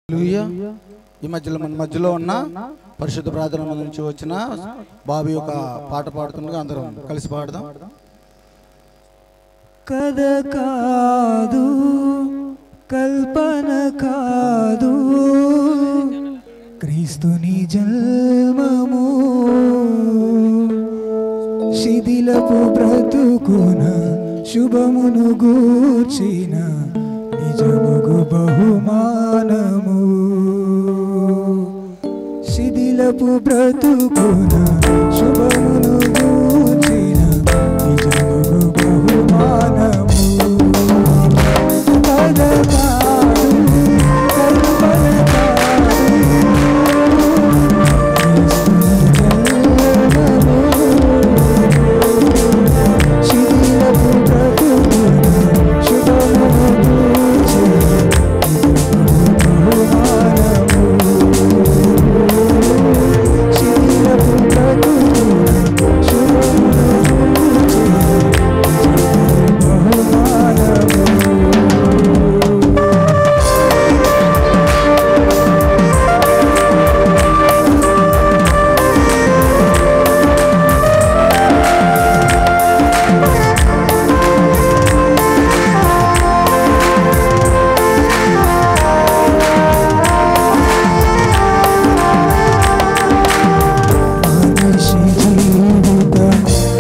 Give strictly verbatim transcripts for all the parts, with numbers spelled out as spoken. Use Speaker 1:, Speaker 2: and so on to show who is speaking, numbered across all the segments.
Speaker 1: ఈ మధ్యలో మన మధ్యలో ఉన్న పరిశుద్ధ ప్రార్థన నుంచి వచ్చిన బాబీ ఒక పాట పాడుతుండగా అందరం కలిసి పాడదాం.
Speaker 2: కథ కాదు కల్పన కాదు క్రీస్తుని జన్మము, శిథిలపు బ్రతుకున శుభమును గూర్చిన నిజముగు బహుమానము. శిథిలపు బ్రతుకున శుభమును గూర్చిన నిజముగు బహుమానము. కథ కాదు కల్పన కాదు క్రీస్తుని జన్మము, శిథిలపు బ్రతుకున శుభమును గూర్చిన నిజముగు బహుమానము. శిథిలపు బ్రతుకున శుభమును గూర్చిన నిజముగు బహుమానము. మనిషి జీవితం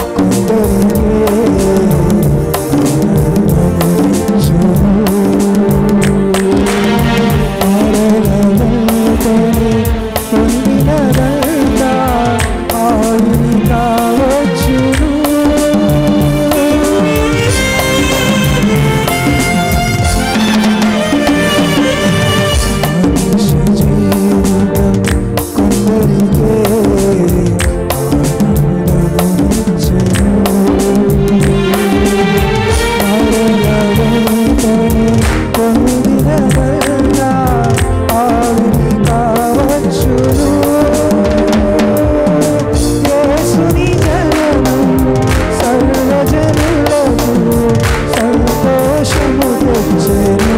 Speaker 2: కొందరికే పొందినదంతా ఆయుని కావచ్చును. మనిషి జీవితం కొందరికే ఆనందమునిచ్చెను. మరణవంతని పొందినదంతా ఆయుని కావచ్చును. యేసుని జననం సర్వజనులకు సంతోషము తెచ్చెను.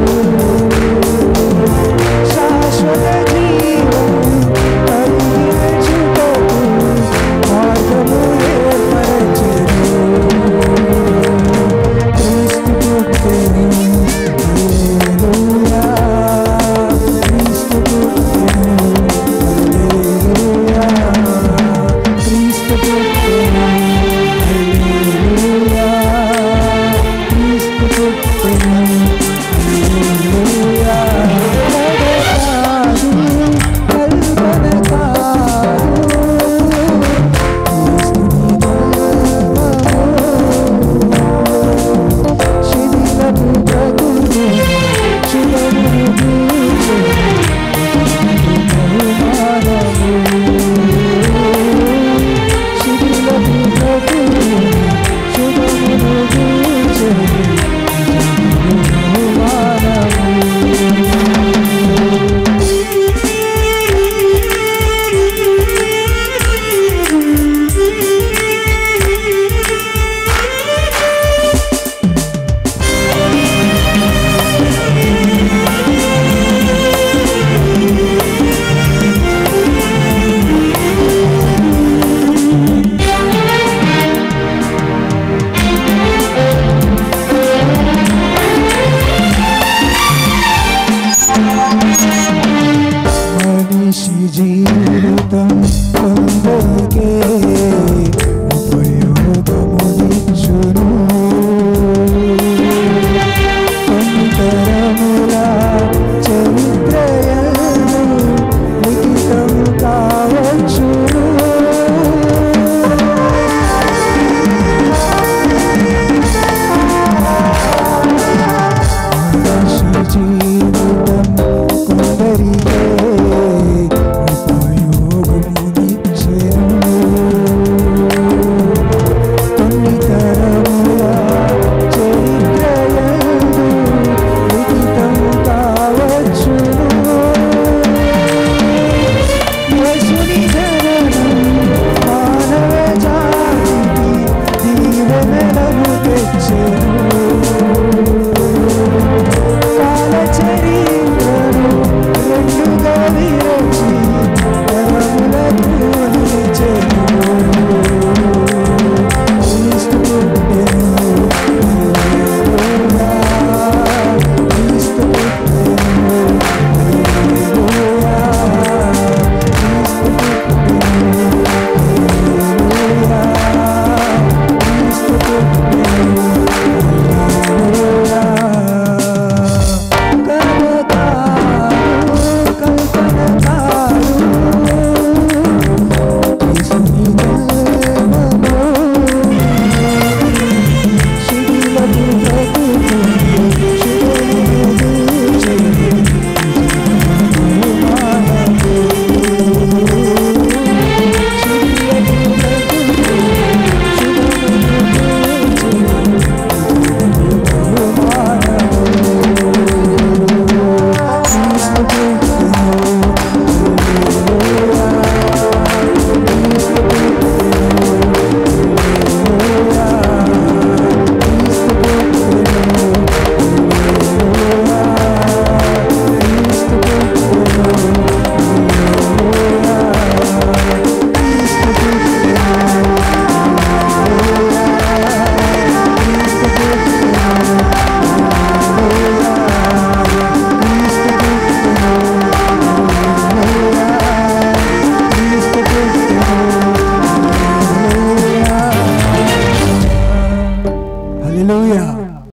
Speaker 2: శాశ్వత జీవం కలిగి నడుచుటకు మార్గము ఏర్పరచెను. క్రీస్తు పుట్టెను, హల్లెలూయా. క్రీస్తు పుట్టెను, హల్లెలూయా. క్రీస్తు పుట్టెను, హల్లెలూయా. క్రీస్తు పుట్టెను, హల్లెలూయా. కథ కాదు కల్పన కాదు క్రీస్తుని జన్మము, శిథిలపు బ్రతుకున శుభమును గూర్చిన బహుమానము. శిథిలపు బ్రతుకున శుభమును గూర్చిన బహుమానము. మనిషి జీవితం కొందరికే